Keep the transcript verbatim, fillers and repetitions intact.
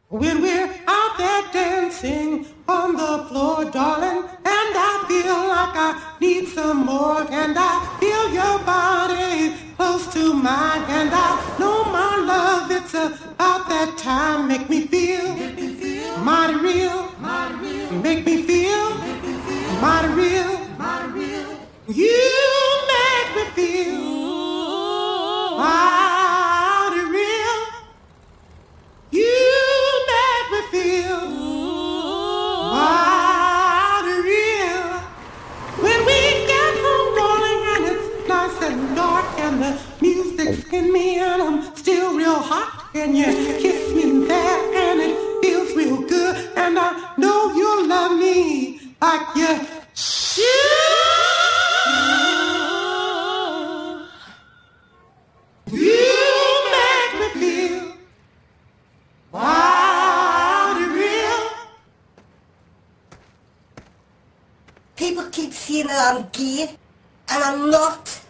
When we're out there dancing on the floor, darling, and I feel like I need some more, and I feel your body close to mine, and I know my love, it's about that time. Make me feel, make me feel mighty real, mighty real. Make me feel, make me feel mighty real, mighty real. You make me feel mighty real. You make me feel mighty real. When we get home, darling, and it's nice and dark, and the music's in me, and I'm still real hot, and you kiss me there, and it feels real good, and I know you'll love me like you should. You make me feel mighty real. People keep saying that I'm gay, and I'm not.